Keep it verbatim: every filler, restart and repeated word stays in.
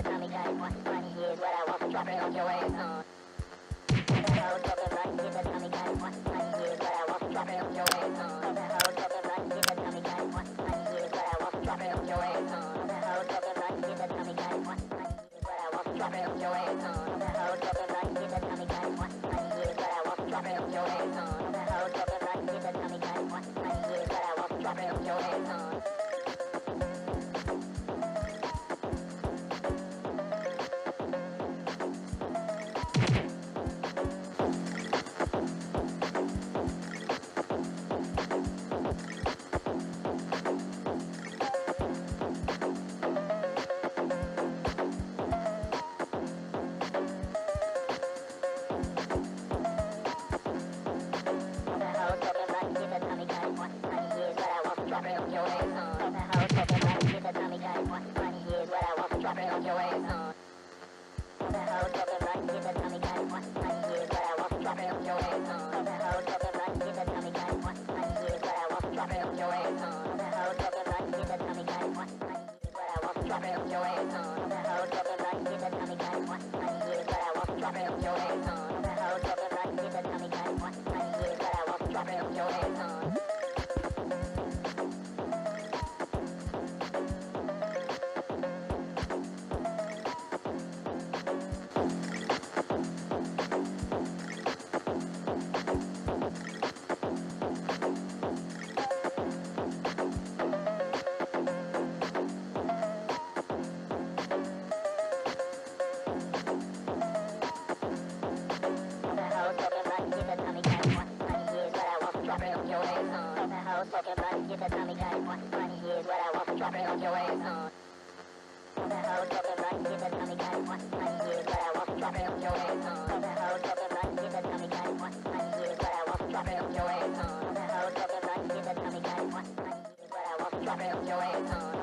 tummy got one funny here's what I want to drop it on your ass. Uh. The whole jumping right in the tummy got one funny here's what I want to drop it on your ass. Uh. The whole jumping right in the tummy got one funny here's what I want to drop it on your ass. Uh. The whole jumping right in the tummy got one funny here's what I want to drop it on your ass. Uh. The whole jumping right in the tummy got one funny here's what I want to drop it on your ass. Uh. The whole jumping right in the tummy got one funny here's what I want to drop it on your ass. Uh. Smoking blunt, get the tummy got one funny here's what I want to drop it on your ass. Uh. The whole smoking blunt, get the tummy got one funny here's what I want to drop it on your ass. Uh. The whole smoking blunt, get the tummy got one funny here's what I want to drop it on your ass. Uh. The whole smoking blunt, get the tummy got one funny here's what I want to drop it on your ass. Uh.